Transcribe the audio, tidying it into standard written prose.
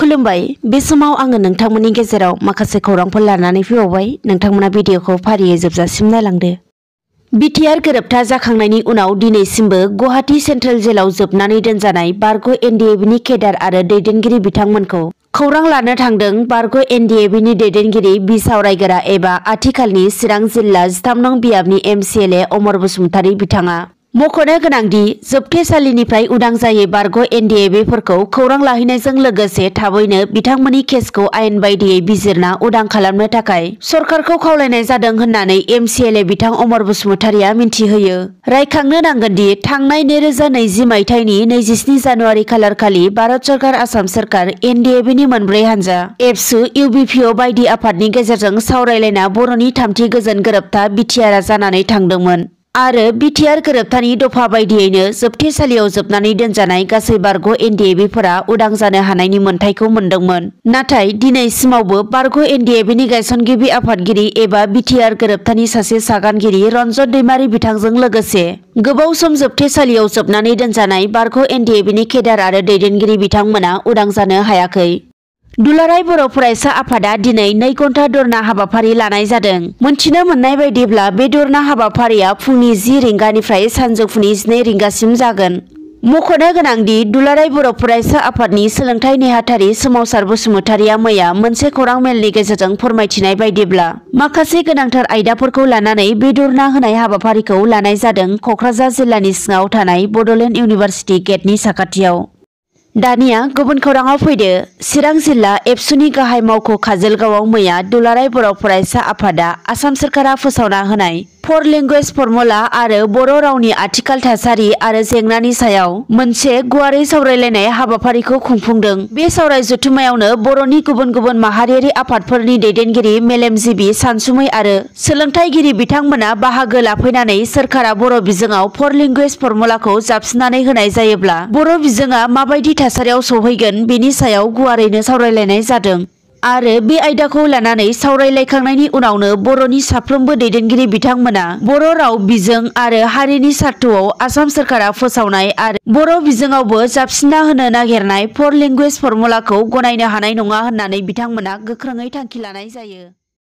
खुलुमबाय बे समाव आङो नोंथांमोननि गेजेराव माखासे खौरांफोर लानानै फैबावबाय। नोंथांमोना भिडिअखौ फारियै जोबजासिम नायलांदो। बिटिआर गोरोबथा जाखांनायनि उनाव दिनैसिमबो गुवाहाटी सेन्ट्रेल जेलाव जोबनानै दोनजानाय बारग' एनडिएबिनि केडार आरो दैदेनगिरि बिथांमोनखौ खौरां लानो थांदों। बारग' एनडिएबिनि दैदेनगिरि बिसावरायगोरा एबा आथिखालनि चिरां जिल्ला 13 नं बियाबनि एमसिएलए अमर बसुमतारी बिथाङा मख'नो गोनांदि जोबथेसालिनिफ्राय उदां जायै बारग' एनडिएबिफोरखौ खौरां लाहैनायजों लोगोसे थाबैनो बिथांमोननि केसखौ आयेन बायदियै बिजिरना उदां खालामनो थाखाय सरकारखौ खावलायनाय जादों होननानै एमसिएलए बिथां अमर बसुमतारीया मिन्थिहोयो। रायखांनो नांगोनदि थांनाय 2020 मायथाइनि 27 जानुवारि खालारखालि भारत सरकार, आसाम सरकार, एनडिएबिनि मोनब्रै हानजा, एबसु, इउबिपिअ बायदि आफादनि गेजेरजों सावरायलायना बर'नि थामथि गोजोन गोरोबथा बिटिआरआ जानानै थांदोंमोन आरो बिटिआर गोरोबथानि दफा बायदियैनो जोबथेसालियाव जोबनानै दोनजानाय गासै बारग' एनडिएबिफोरा उदां जानो हानायनि मोनथायखौ मोनदोंमोन। नाथाय दिनैसिमावबो बारग' एनडिएबिनि गायसनगिरि आफादगिरि एबा बिटिआर गोरोबथानि सासे सागानगिरि रन्जन दैमारि बिथांजों लोगोसे गोबाव सम जोबथेसालियाव जोबनानै दोनजानाय बारग' एनडिएबिनि केडार आरो दैदेनगिरि बिथांमोना उदां जानो हायाखै। दुलाराय बर' फरायसा आफादा दिनै 2 घन्टा धरना हाबाफारि लानाय जादों। मोनथिनो मोननाय बायदिब्ला बे धरना हाबाफारिया फुंनि 10 रिंगानिफ्राय सानजौफुनि 2 रिंगासिम जागोन। मख'नो गोनांदि दुलाराय बर' फरायसा आफादनि सोलोंथाइ नेहाथारि सोमावसार बसुमतारीया मैया मोनसे खौरां मेलनि गेजेरजों फोरमायथिनाय बायदिब्ला माखासे गोनांथार आयदाफोरखौ लानानै बे धरना होनाय हाबाफारिखौ लानाय जादों क'क्राझार जिल्लानि सिङाव थानाय बड'लेण्ड इउनिभारसिटि गेटनि साखाथियाव। दानिया गुबुन खौराङाव फैदो। चिरां जिल्ला एबसुनि गाहाय मावख' काजोलगावआव मैया दुलाराय बर' फरायसा आफादा आसाम सोरखारा फोसावना होनाय 4 लेंगुवेज फर्मुला आरो बर' रावनि आथिखाल थासारि आरो जेंनानि सायाव मोनसे गुवारै सावरायलायनाय हाबाफारिखौ खुंफुंदों। बे सावराय जथुम्मायावनो बर'नि गुबुन गुबुन माहारियारि आफादफोरनि दैदेनगिरि, मेलेमजिबि, सानसुमै आरो सोलोंथाइगिरि बिथांमोना बाहागो लाफैनानै सोरखारा बर' बिजोङाव 4 लेंगुवेज फर्मुलाखौ जाबसिननानै होनाय जायोब्ला बर' बिजोङा माबायदि थासारियाव सौहैगोन बेनि सायाव गुवारैनो सावरायलायनाय जादों आरो बे आयदाखौ लानानै सावरायलायखांनायनि उनावनो बर'नि साफ्रोमबो दैदेनगिरि बिथांमोना बर' राव, बिजों आरो हारिनि सार्थआव आसाम सोरखारा फोसावनाय आरो बर' बिजोङावबो जाबसिनना होनो नागिरनाय 4 लेंगुवेज फर्मुलाखौ गनायनो हानाय नङा होननानै बिथांमोना गोख्रोङै थांखि लानाय जायो।